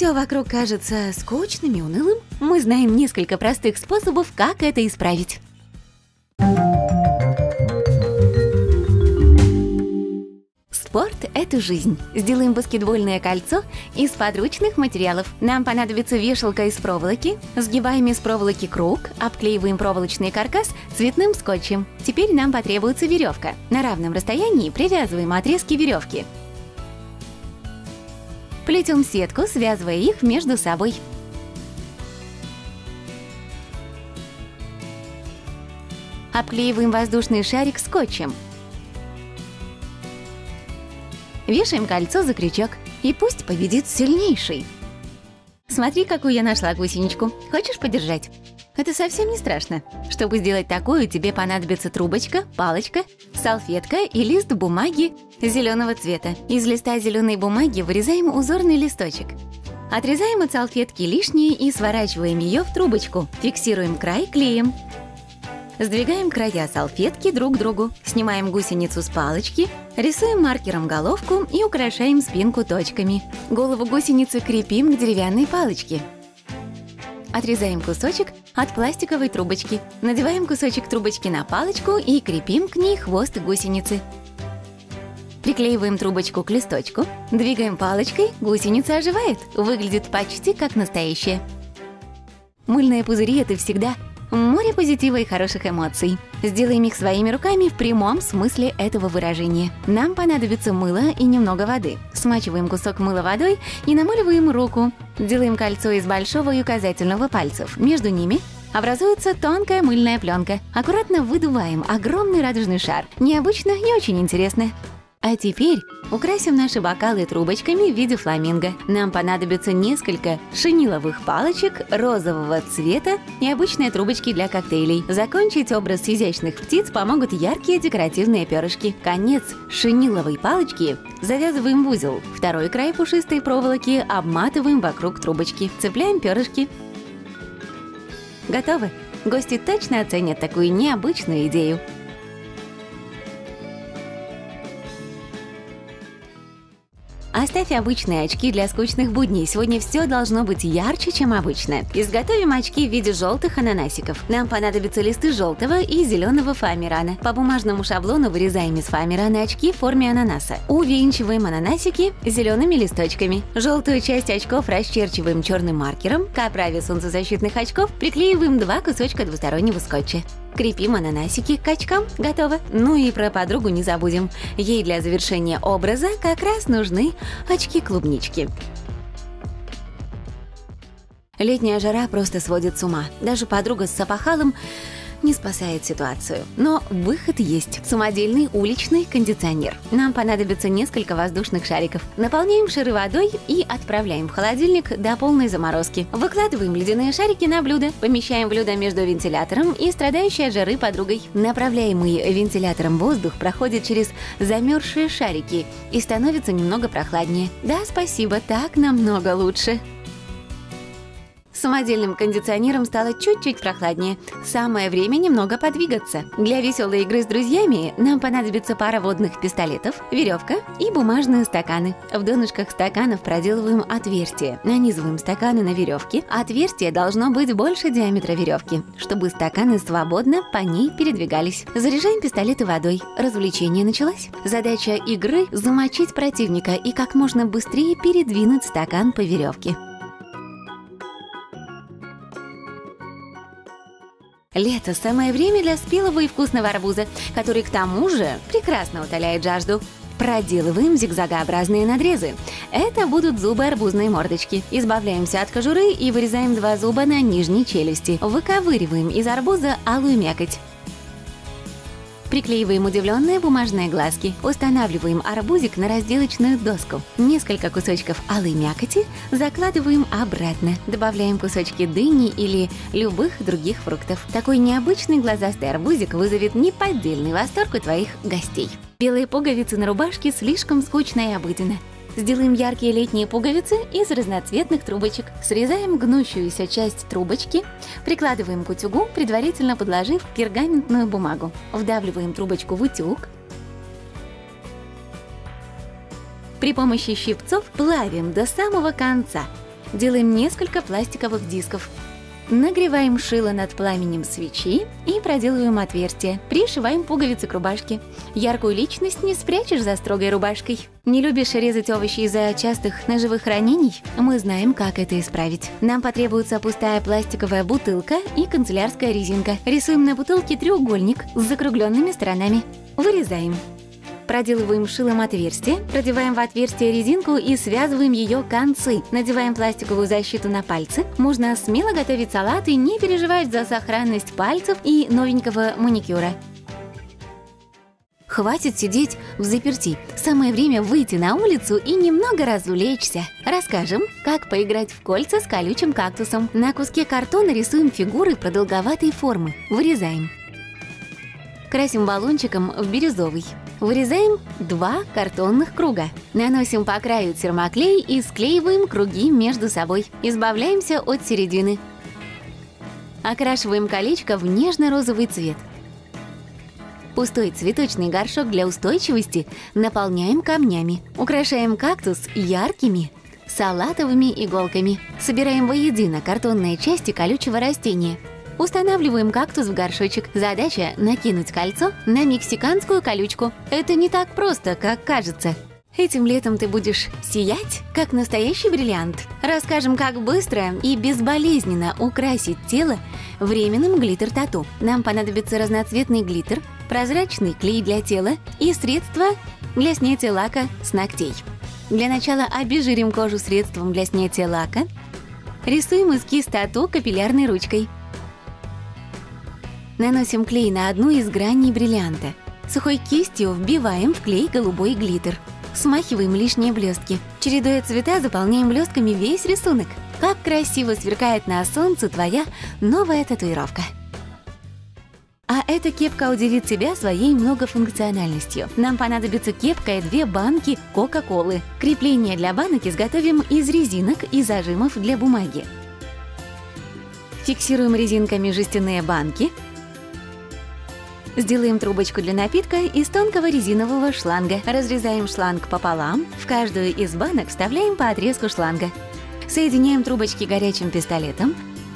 все вокруг кажется скучным и унылым, мы знаем несколько простых способов, как это исправить. Спорт – это жизнь. Сделаем баскетбольное кольцо из подручных материалов. Нам понадобится вешалка из проволоки. Сгибаем из проволоки круг, обклеиваем проволочный каркас цветным скотчем. Теперь нам потребуется веревка. На равном расстоянии привязываем отрезки веревки. Плетем сетку, связывая их между собой. Обклеиваем воздушный шарик скотчем. Вешаем кольцо за крючок. И пусть победит сильнейший. Смотри, какую я нашла гусеничку. Хочешь подержать? Это совсем не страшно. Чтобы сделать такую, тебе понадобится трубочка, палочка, салфетка и лист бумаги зеленого цвета. Из листа зеленой бумаги вырезаем узорный листочек. Отрезаем от салфетки лишнее и сворачиваем ее в трубочку. Фиксируем край клеем. Сдвигаем края салфетки друг к другу, снимаем гусеницу с палочки, рисуем маркером головку и украшаем спинку точками. Голову гусеницы крепим к деревянной палочке. Отрезаем кусочек от пластиковой трубочки, надеваем кусочек трубочки на палочку и крепим к ней хвост гусеницы. Приклеиваем трубочку к листочку, двигаем палочкой, гусеница оживает, выглядит почти как настоящая. Мыльные пузыри – это всегда море позитива и хороших эмоций. Сделаем их своими руками в прямом смысле этого выражения. Нам понадобится мыло и немного воды. Смачиваем кусок мыла водой и намыливаем руку. Делаем кольцо из большого и указательного пальцев. Между ними образуется тонкая мыльная пленка. Аккуратно выдуваем огромный радужный шар. Необычно и очень интересно. А теперь украсим наши бокалы трубочками в виде фламинго. Нам понадобится несколько шиниловых палочек розового цвета и обычные трубочки для коктейлей. Закончить образ изящных птиц помогут яркие декоративные перышки. Конец шиниловой палочки завязываем в узел. Второй край пушистой проволоки обматываем вокруг трубочки. Цепляем перышки. Готово! Гости точно оценят такую необычную идею. Оставь обычные очки для скучных будней. Сегодня все должно быть ярче, чем обычно. Изготовим очки в виде желтых ананасиков. Нам понадобятся листы желтого и зеленого фоамирана. По бумажному шаблону вырезаем из фоамирана очки в форме ананаса. Увенчиваем ананасики зелеными листочками. Желтую часть очков расчерчиваем черным маркером. К оправе солнцезащитных очков приклеиваем 2 кусочка двустороннего скотча. Крепим ананасики к очкам. Готово. Ну и про подругу не забудем. Ей для завершения образа как раз нужны очки-клубнички. Летняя жара просто сводит с ума. Даже подруга с сапохалом не спасает ситуацию. Но выход есть. Самодельный уличный кондиционер. Нам понадобится несколько воздушных шариков. Наполняем шары водой и отправляем в холодильник до полной заморозки. Выкладываем ледяные шарики на блюдо. Помещаем блюдо между вентилятором и страдающей от жары подругой. Направляемый вентилятором воздух проходит через замерзшие шарики и становится немного прохладнее. Да, спасибо, так намного лучше. Самодельным кондиционером стало чуть-чуть прохладнее. Самое время немного подвигаться. Для веселой игры с друзьями нам понадобится пара водных пистолетов, веревка и бумажные стаканы. В донышках стаканов проделываем отверстия. Нанизываем стаканы на веревке. Отверстие должно быть больше диаметра веревки, чтобы стаканы свободно по ней передвигались. Заряжаем пистолеты водой. Развлечение началось. Задача игры – замочить противника и как можно быстрее передвинуть стакан по веревке. Лето – самое время для спелого и вкусного арбуза, который к тому же прекрасно утоляет жажду. Проделываем зигзагообразные надрезы. Это будут зубы арбузной мордочки. Избавляемся от кожуры и вырезаем 2 зуба на нижней челюсти. Выковыриваем из арбуза алую мякоть. Приклеиваем удивленные бумажные глазки. Устанавливаем арбузик на разделочную доску. Несколько кусочков алой мякоти закладываем обратно. Добавляем кусочки дыни или любых других фруктов. Такой необычный глазастый арбузик вызовет неподдельный восторг у твоих гостей. Белые пуговицы на рубашке слишком скучно и обыденно. Сделаем яркие летние пуговицы из разноцветных трубочек. Срезаем гнущуюся часть трубочки, прикладываем к утюгу, предварительно подложив пергаментную бумагу. Вдавливаем трубочку в утюг. При помощи щипцов плавим до самого конца. Делаем несколько пластиковых дисков. Нагреваем шило над пламенем свечи и проделываем отверстие. Пришиваем пуговицы к рубашке. Яркую личность не спрячешь за строгой рубашкой. Не любишь резать овощи из-за частых ножевых ранений? Мы знаем, как это исправить. Нам потребуется пустая пластиковая бутылка и канцелярская резинка. Рисуем на бутылке треугольник с закругленными сторонами. Вырезаем. Проделываем шилом отверстие, продеваем в отверстие резинку и связываем ее концы. Надеваем пластиковую защиту на пальцы. Можно смело готовить салат и не переживать за сохранность пальцев и новенького маникюра. Хватит сидеть в заперти. Самое время выйти на улицу и немного развлечься. Расскажем, как поиграть в кольца с колючим кактусом. На куске картона рисуем фигуры продолговатой формы. Вырезаем. Красим баллончиком в бирюзовый. Вырезаем 2 картонных круга. Наносим по краю термоклей и склеиваем круги между собой. Избавляемся от середины. Окрашиваем колечко в нежно-розовый цвет. Пустой цветочный горшок для устойчивости наполняем камнями. Украшаем кактус яркими салатовыми иголками. Собираем воедино картонные части колючего растения. Устанавливаем кактус в горшочек. Задача – накинуть кольцо на мексиканскую колючку. Это не так просто, как кажется. Этим летом ты будешь сиять, как настоящий бриллиант. Расскажем, как быстро и безболезненно украсить тело временным глиттер-тату. Нам понадобится разноцветный глиттер, прозрачный клей для тела и средство для снятия лака с ногтей. Для начала обезжирим кожу средством для снятия лака. Рисуем эскиз тату капиллярной ручкой. Наносим клей на одну из граней бриллианта. Сухой кистью вбиваем в клей голубой глиттер. Смахиваем лишние блестки. Чередуя цвета, заполняем блестками весь рисунок. Как красиво сверкает на солнце твоя новая татуировка. А эта кепка удивит тебя своей многофункциональностью. Нам понадобится кепка и 2 банки Кока-Колы. Крепление для банок изготовим из резинок и зажимов для бумаги. Фиксируем резинками жестяные банки. Сделаем трубочку для напитка из тонкого резинового шланга. Разрезаем шланг пополам. В каждую из банок вставляем по отрезку шланга. Соединяем трубочки горячим пистолетом.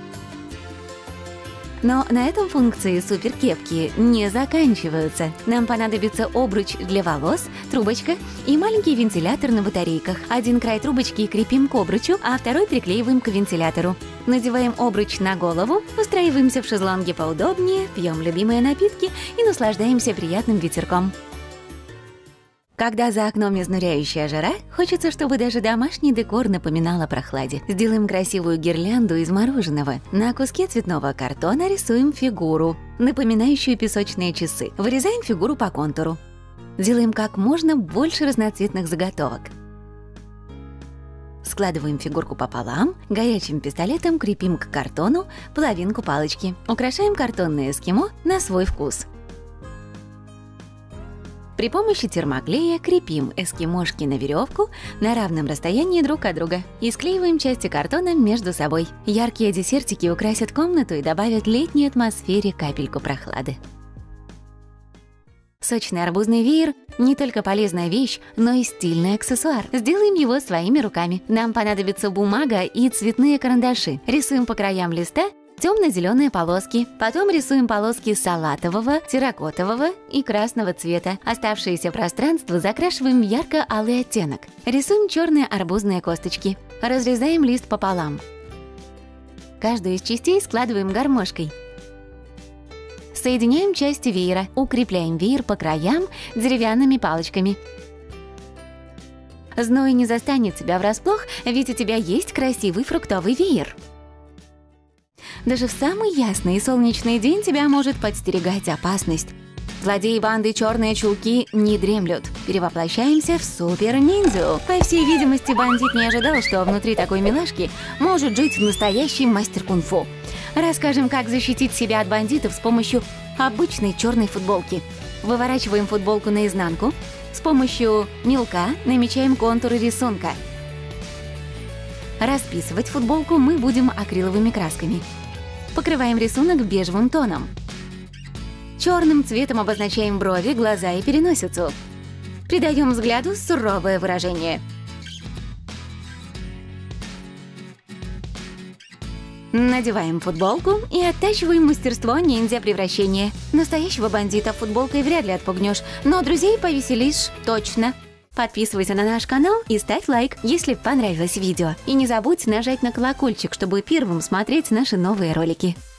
Но на этом функции суперкепки не заканчиваются. Нам понадобится обруч для волос, трубочка и маленький вентилятор на батарейках. Один край трубочки крепим к обручу, а второй приклеиваем к вентилятору. Надеваем обруч на голову, устраиваемся в шезлонге поудобнее, пьем любимые напитки и наслаждаемся приятным ветерком. Когда за окном изнуряющая жара, хочется, чтобы даже домашний декор напоминал о прохладе. Сделаем красивую гирлянду из мороженого. На куске цветного картона рисуем фигуру, напоминающую песочные часы. Вырезаем фигуру по контуру. Делаем как можно больше разноцветных заготовок. Складываем фигурку пополам, горячим пистолетом крепим к картону половинку палочки. Украшаем картонное эскимо на свой вкус. При помощи термоклея крепим эскимошки на веревку на равном расстоянии друг от друга и склеиваем части картона между собой. Яркие десертики украсят комнату и добавят летней атмосфере капельку прохлады. Сочный арбузный веер – не только полезная вещь, но и стильный аксессуар. Сделаем его своими руками. Нам понадобится бумага и цветные карандаши. Рисуем по краям листа темно-зеленые полоски. Потом рисуем полоски салатового, терракотового и красного цвета. Оставшееся пространство закрашиваем в ярко-алый оттенок. Рисуем черные арбузные косточки. Разрезаем лист пополам. Каждую из частей складываем гармошкой. Соединяем части веера. Укрепляем веер по краям деревянными палочками. Зной не застанет тебя врасплох, ведь у тебя есть красивый фруктовый веер. Даже в самый ясный и солнечный день тебя может подстерегать опасность. Злодеи банды «Черные чулки» не дремлют. Перевоплощаемся в супер-ниндзю. По всей видимости, бандит не ожидал, что внутри такой милашки может жить настоящий мастер кунг-фу. Расскажем, как защитить себя от бандитов с помощью обычной черной футболки. Выворачиваем футболку наизнанку. С помощью мелка намечаем контуры рисунка. Расписывать футболку мы будем акриловыми красками. Покрываем рисунок бежевым тоном. Черным цветом обозначаем брови, глаза и переносицу. Придаем взгляду суровое выражение. Надеваем футболку и оттачиваем мастерство ниндзя-превращения. Настоящего бандита футболкой вряд ли отпугнешь, но друзей повеселишь точно. Подписывайся на наш канал и ставь лайк, если понравилось видео. И не забудь нажать на колокольчик, чтобы первым смотреть наши новые ролики.